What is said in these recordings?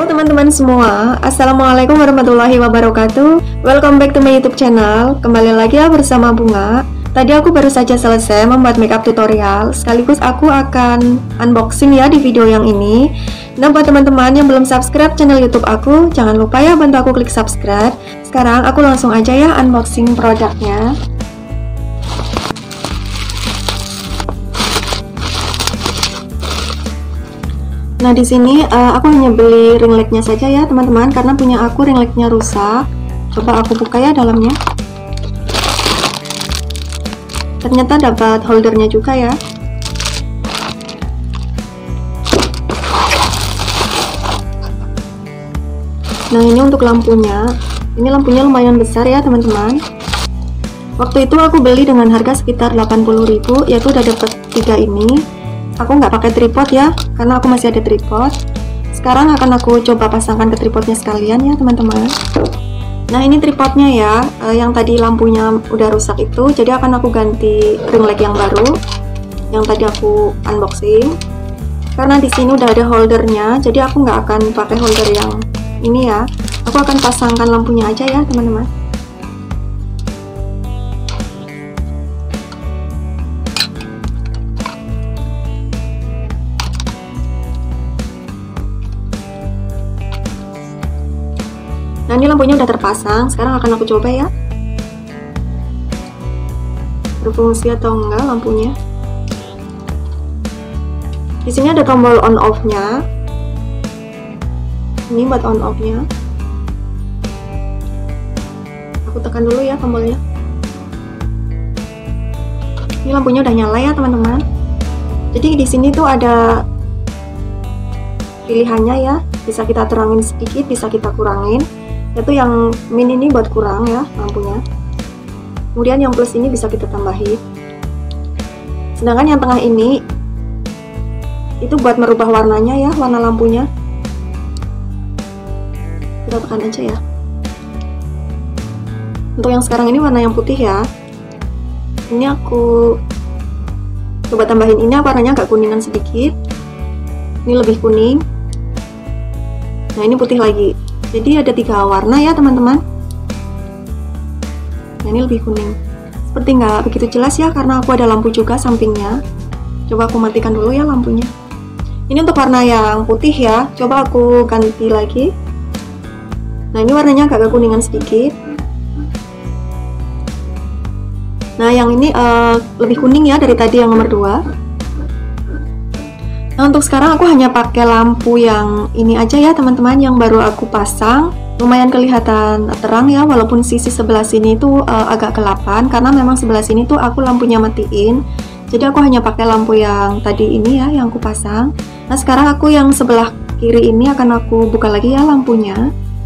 teman-teman semua, Assalamualaikum warahmatullahi wabarakatuh. Welcome back to my YouTube channel. Kembali lagi ya bersama Bunga. Tadi aku baru saja selesai membuat makeup tutorial, sekaligus aku akan unboxing ya di video yang ini. Nah, buat teman-teman yang belum subscribe channel YouTube aku, jangan lupa ya bantu aku klik subscribe. Sekarang aku langsung aja ya unboxing produknya. Nah, di sini aku hanya beli ring lightnya saja ya teman-teman, karena punya aku ring lightnya rusak. Coba aku buka ya dalamnya. Ternyata dapat holdernya juga ya. Nah, ini untuk lampunya. Ini lampunya lumayan besar ya teman-teman. Waktu itu aku beli dengan harga sekitar 80.000, yaitu udah dapat 3 ini. Aku nggak pakai tripod ya, karena aku masih ada tripod. Sekarang akan aku coba pasangkan ke tripodnya sekalian ya teman-teman. Nah, ini tripodnya ya, yang tadi lampunya udah rusak itu, jadi akan aku ganti ring light yang baru, yang tadi aku unboxing. Karena di sini udah ada holdernya, jadi aku nggak akan pakai holder yang ini ya. Aku akan pasangkan lampunya aja ya teman-teman. Nah, ini lampunya udah terpasang. Sekarang akan aku coba ya, berfungsi atau enggak lampunya. Di sini ada tombol on off-nya. Ini buat on off-nya. Aku tekan dulu ya tombolnya. Ini lampunya udah nyala ya teman-teman. Jadi di sini tuh ada pilihannya ya. Bisa kita terangin sedikit, bisa kita kurangin. Itu yang min ini buat kurang ya lampunya, kemudian yang plus ini bisa kita tambahin, sedangkan yang tengah ini itu buat merubah warnanya ya, warna lampunya. Kita tekan aja ya. Untuk yang sekarang ini warna yang putih ya. Ini aku coba tambahin, ini warnanya agak kuningan sedikit, ini lebih kuning. Nah, ini putih lagi. Jadi ada 3 warna ya teman-teman. Nah, ini lebih kuning. Seperti nggak begitu jelas ya, karena aku ada lampu juga sampingnya. Coba aku matikan dulu ya lampunya. Ini untuk warna yang putih ya. Coba aku ganti lagi. Nah, ini warnanya agak kekuningan sedikit. Nah, yang ini lebih kuning ya dari tadi yang nomor 2. Nah, untuk sekarang aku hanya pakai lampu yang ini aja ya teman-teman, yang baru aku pasang. Lumayan kelihatan terang ya, walaupun sisi sebelah sini tuh agak gelapan, karena memang sebelah sini tuh aku lampunya matiin. Jadi aku hanya pakai lampu yang tadi ini ya, yang aku pasang. Nah, sekarang aku yang sebelah kiri ini akan aku buka lagi ya lampunya.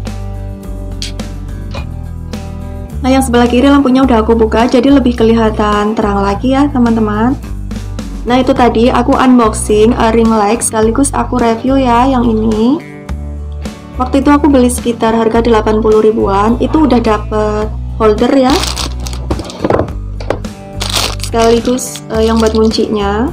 Nah, yang sebelah kiri lampunya udah aku buka, jadi lebih kelihatan terang lagi ya teman-teman. Nah, itu tadi aku unboxing ring light, sekaligus aku review ya yang ini. Waktu itu aku beli sekitar harga 80 ribuan, itu udah dapet holder ya, sekaligus yang buat kuncinya.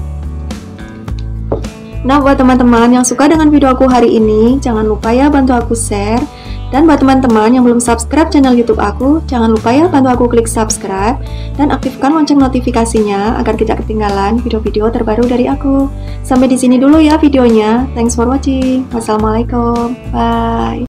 Nah, buat teman-teman yang suka dengan video aku hari ini, jangan lupa ya bantu aku share. Dan buat teman-teman yang belum subscribe channel YouTube aku, jangan lupa ya bantu aku klik subscribe dan aktifkan lonceng notifikasinya agar tidak ketinggalan video-video terbaru dari aku. Sampai di sini dulu ya videonya. Thanks for watching. Wassalamualaikum. Bye.